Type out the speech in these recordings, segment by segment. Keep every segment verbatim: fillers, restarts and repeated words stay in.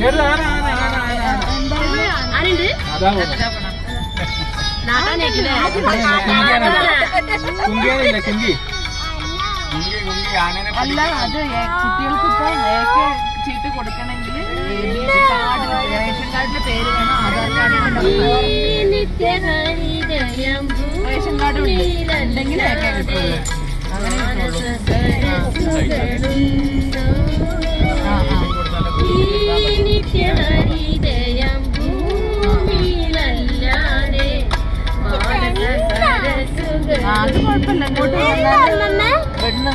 അല്ല അത് കുട്ടികൾക്ക് ഇപ്പൊ ഏക്ക് ചീട്ട് കൊടുക്കണമെങ്കിൽ കാർഡ് റേഷൻ കാർഡിന്റെ പേര് വേണം, ആധാർ കാർഡ് റേഷൻ കാർഡ് ഉണ്ടെങ്കിൽ ഏക്കെ കിട്ടുള്ളൂ. അങ്ങനെ അത് കുഴപ്പമില്ല. ഇങ്ങോട്ട് പെണ്ണ്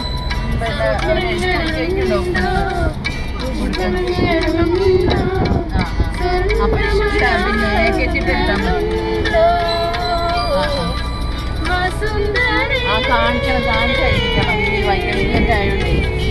അപ്പൊ പിന്നെ ഏക്കേച്ചിട്ട് എടുത്താൽ മതി. ആ കാണിക്കണം, കാണിച്ചായിരിക്കണം. ഈ വൈകല്യന്റെ ആയോണ്ട്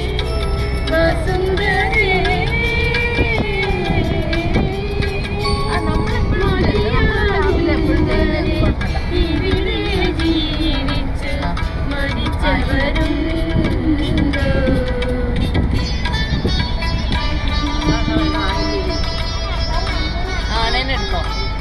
ആണേനെടുത്തോ.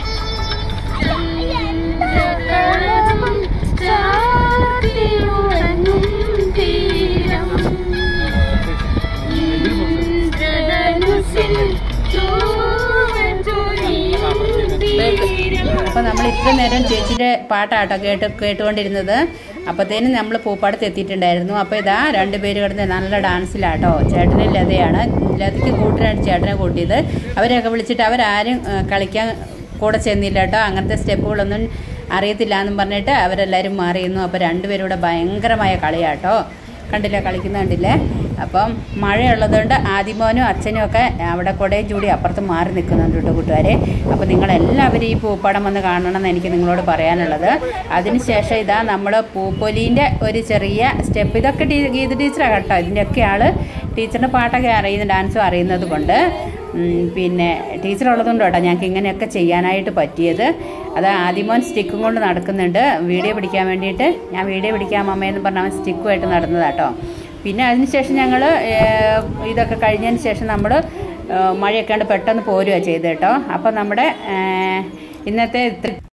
അപ്പോൾ നമ്മൾ ഇത്ര നേരം ചേച്ചിയുടെ പാട്ടാട്ടോ കേട്ട് കേട്ടുകൊണ്ടിരുന്നത്. അപ്പോഴത്തേനും നമ്മൾ പൂപ്പാടത്ത് എത്തിയിട്ടുണ്ടായിരുന്നു. അപ്പോൾ ഇതാ രണ്ടുപേര് കിടന്ന് നല്ല ഡാൻസിലാട്ടോ. ചേട്ടനും ലതയാണ്. ലതയ്ക്ക് കൂട്ടിനാണ് ചേട്ടനെ കൂട്ടിയത്. അവരെയൊക്കെ വിളിച്ചിട്ട് അവരാരും കളിക്കാൻ കൂടെ ചെന്നില്ല കേട്ടോ. അങ്ങനത്തെ സ്റ്റെപ്പുകളൊന്നും അറിയത്തില്ല എന്നും പറഞ്ഞിട്ട് അവരെല്ലാവരും മാറിയിരുന്നു. അപ്പോൾ രണ്ടുപേരും കൂടെ ഭയങ്കരമായ കളിയാട്ടോ. കണ്ടില്ല, കളിക്കുന്ന കണ്ടില്ലേ. അപ്പം മഴയുള്ളതുകൊണ്ട് ആദിമോനും അച്ഛനും ഒക്കെ അവിടെ കുടയും ചൂടി അപ്പുറത്ത് മാറി നിൽക്കുന്നുണ്ട് കേട്ടോ കൂട്ടുകാരെ. അപ്പോൾ നിങ്ങളെല്ലാവരും ഈ പൂപ്പാടം വന്ന് കാണണമെന്ന് എനിക്ക് നിങ്ങളോട് പറയാനുള്ളത്. അതിനുശേഷം ഇതാ നമ്മൾ പൂപ്പൊലീൻ്റെ ഒരു ചെറിയ സ്റ്റെപ്പ്, ഇതൊക്കെ ടീ ഗീത ടീച്ചറാണ് കേട്ടോ. ഇതിൻ്റെയൊക്കെ ആൾ ടീച്ചറിൻ്റെ പാട്ടൊക്കെ അറിയുന്ന ഡാൻസും അറിയുന്നത് കൊണ്ട് പിന്നെ ടീച്ചർ ഉള്ളതുകൊണ്ട് കേട്ടോ ഞങ്ങൾക്ക് ഇങ്ങനെയൊക്കെ ചെയ്യാനായിട്ട് പറ്റിയത്. അത് ആദിമോൻ സ്റ്റിക്കും കൊണ്ട് നടക്കുന്നുണ്ട് വീഡിയോ പിടിക്കാൻ വേണ്ടിയിട്ട്. ഞാൻ വീഡിയോ പിടിക്കാൻ അമ്മയെന്ന് പറഞ്ഞാൽ അവൻ സ്റ്റിക്കുമായിട്ട് നടന്നതാട്ടോ. പിന്നെ അതിനുശേഷം ഞങ്ങൾ ഇതൊക്കെ കഴിഞ്ഞതിന് ശേഷം നമ്മൾ മഴയൊക്കെ ഉണ്ട് പെട്ടെന്ന് പോരുകയാണ് ചെയ്ത് കേട്ടോ. അപ്പോൾ നമ്മുടെ ഇന്നത്തെ